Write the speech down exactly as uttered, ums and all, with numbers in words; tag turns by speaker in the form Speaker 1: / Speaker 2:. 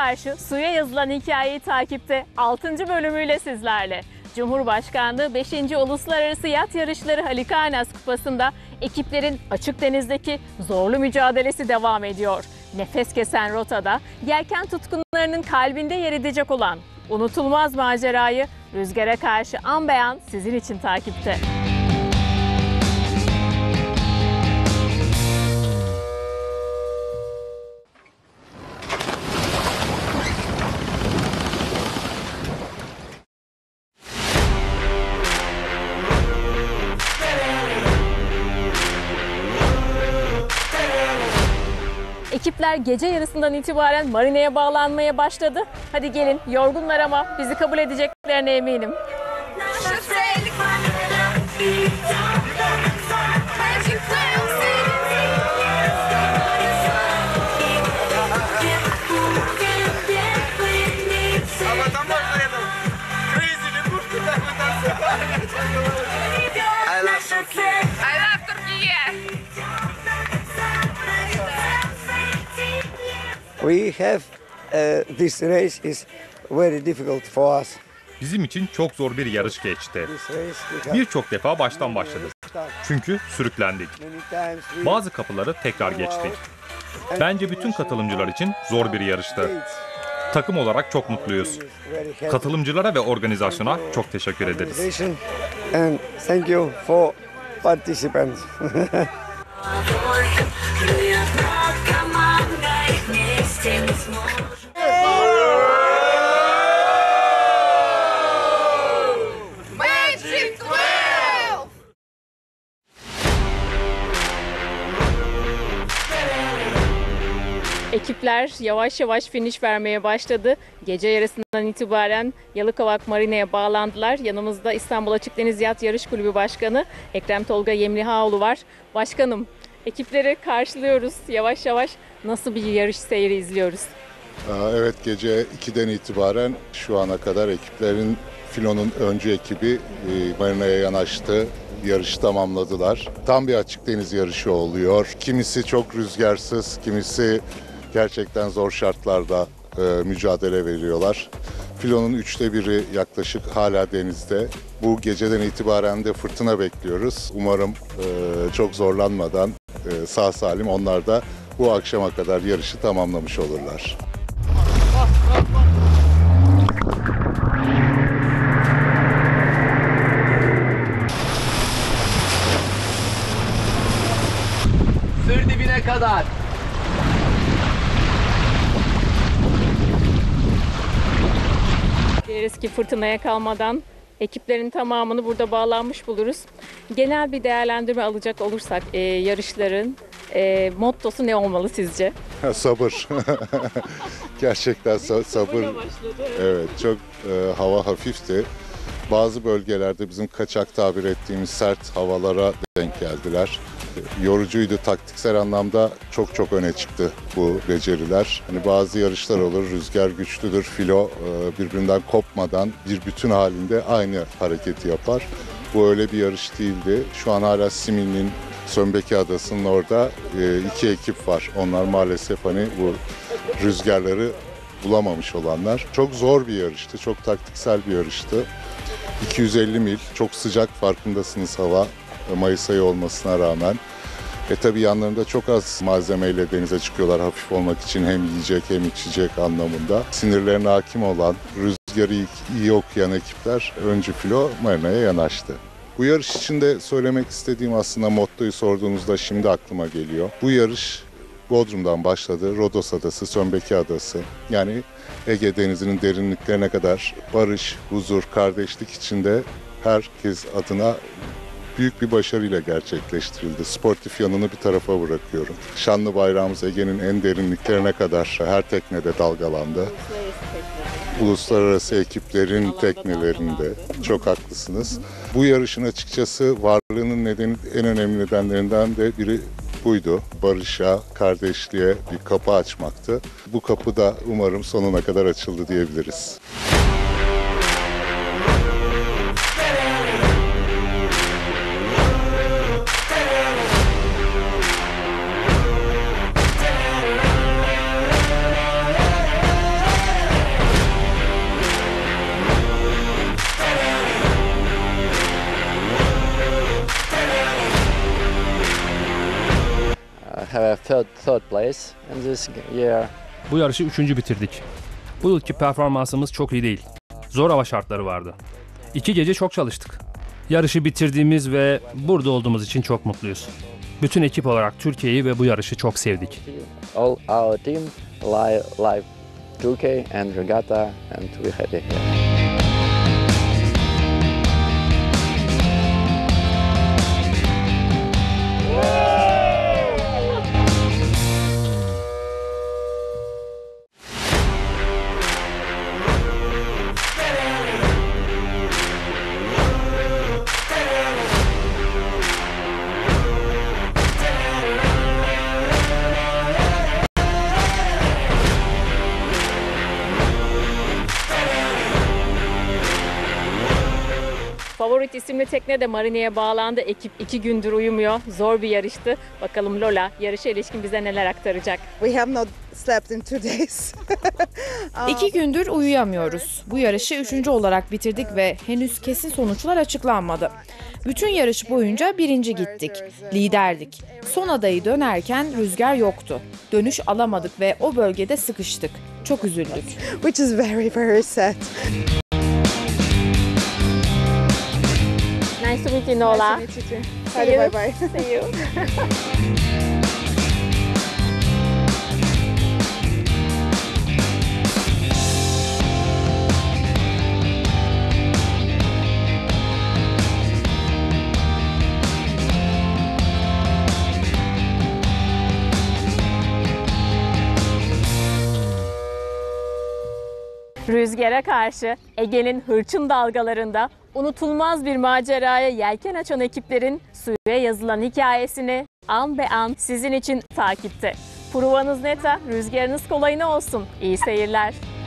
Speaker 1: karşı suya yazılan hikayeyi takipte altıncı bölümüyle sizlerle. Cumhurbaşkanlığı beşinci Uluslararası Yat Yarışları Halikarnas Kupası'nda ekiplerin açık denizdeki zorlu mücadelesi devam ediyor. Nefes kesen rotada yelken tutkunlarının kalbinde yer edecek olan unutulmaz macerayı rüzgara karşı an beyan sizin için takipte. Ekipler gece yarısından itibaren marineye bağlanmaya başladı. Hadi gelin, yorgunlar ama bizi kabul edeceklerine eminim.
Speaker 2: We have uh, this race is very difficult for us.
Speaker 3: Bizim için çok zor bir yarış geçti. Birçok defa baştan başladık. Çünkü sürüklendik. Bazı kapıları tekrar geçtik. Bence bütün katılımcılar için zor bir yarıştı. Takım olarak çok mutluyuz. Katılımcılara ve organizasyona çok teşekkür ederiz.
Speaker 2: And thank you for participants.
Speaker 1: Ekipler yavaş yavaş finish vermeye başladı. Gece yarısından itibaren Yalıkavak Marina'ya bağlandılar. Yanımızda İstanbul Açık Deniz Yat Yarış Kulübü Başkanı Ekrem Tolga Yemlihaoğlu var. Başkanım, ekipleri karşılıyoruz. Yavaş yavaş nasıl bir yarış seyri izliyoruz?
Speaker 4: Evet, gece ikiden itibaren şu ana kadar ekiplerin, filonun öncü ekibi marinaya yanaştı. Yarışı tamamladılar. Tam bir açık deniz yarışı oluyor. Kimisi çok rüzgarsız, kimisi gerçekten zor şartlarda e, mücadele veriyorlar. Filonun üçte biri yaklaşık hala denizde. Bu geceden itibaren de fırtına bekliyoruz. Umarım e, çok zorlanmadan e, sağ salim onlar da bu akşama kadar yarışı tamamlamış olurlar.
Speaker 5: Sır dibine kadar.
Speaker 1: Dileriz ki fırtınaya kalmadan ekiplerin tamamını burada bağlanmış buluruz. Genel bir değerlendirme alacak olursak e, yarışların e, mottosu ne olmalı sizce?
Speaker 4: Sabır. Gerçekten sa- sabır. Evet, çok e, hava hafifti. Bazı bölgelerde bizim kaçak tabir ettiğimiz sert havalara denk geldiler. Yorucuydu, taktiksel anlamda çok çok öne çıktı bu beceriler. Hani bazı yarışlar olur, rüzgar güçlüdür, filo birbirinden kopmadan bir bütün halinde aynı hareketi yapar. Bu öyle bir yarış değildi. Şu an hala Simil'in Sömbeki Adası'nın orada iki ekip var. Onlar maalesef hani bu rüzgarları bulamamış olanlar. Çok zor bir yarıştı, çok taktiksel bir yarıştı. iki yüz elli mil, çok sıcak, farkındasınız hava, Mayıs ayı olmasına rağmen. E tabi yanlarında çok az malzemeyle denize çıkıyorlar hafif olmak için, hem yiyecek hem içecek anlamında. Sinirlerine hakim olan, rüzgarı iyi okuyan ekipler öncü filo marinaya yanaştı. Bu yarış için de söylemek istediğim, aslında mottoyu sorduğunuzda şimdi aklıma geliyor. Bu yarış Bodrum'dan başladı, Rodos Adası, Sömbeki Adası. Yani Ege Denizi'nin derinliklerine kadar barış, huzur, kardeşlik içinde herkes adına büyük bir başarıyla gerçekleştirildi. Sportif yanını bir tarafa bırakıyorum. Şanlı bayrağımız Ege'nin en derinliklerine kadar her teknede dalgalandı. Uluslararası ekiplerin teknelerinde. Çok haklısınız. Bu yarışın açıkçası varlığının nedeni, en önemli nedenlerinden de biri buydu. Barışa, kardeşliğe bir kapı açmaktı. Bu kapı da umarım sonuna kadar açıldı diyebiliriz.
Speaker 6: have a third third place in this year.
Speaker 7: Bu yarışı üçüncü bitirdik. Bu yılki performansımız çok iyi değil. Zor hava şartları vardı. İki gece çok çalıştık. Yarışı bitirdiğimiz ve burada olduğumuz için çok mutluyuz. Bütün ekip olarak Türkiye'yi ve bu yarışı çok sevdik.
Speaker 6: All our team live live Turkey and regatta, and we're happy here.
Speaker 1: Favorit isimli tekne de marineye bağlandı. Ekip iki gündür uyumuyor. Zor bir yarıştı. Bakalım Lola yarışa ilişkin bize neler aktaracak.
Speaker 8: We have not slept in two days.
Speaker 9: İki gündür uyuyamıyoruz. Bu yarışı üçüncü olarak bitirdik ve henüz kesin sonuçlar açıklanmadı. Bütün yarış boyunca birinci gittik. Liderdik. Son adayı dönerken rüzgar yoktu. Dönüş alamadık ve o bölgede sıkıştık. Çok üzüldük.
Speaker 8: Which is very, very sad.
Speaker 1: Nice to meet you, Lola.
Speaker 8: Nice to meet you too.
Speaker 1: See
Speaker 8: Hadi
Speaker 1: you.
Speaker 8: bye bye.
Speaker 1: See you. Rüzgara karşı Ege'nin hırçın dalgalarında unutulmaz bir maceraya yelken açan ekiplerin suya yazılan hikayesini an be an sizin için takipte. Provanız neta, rüzgarınız kolayına olsun. İyi seyirler.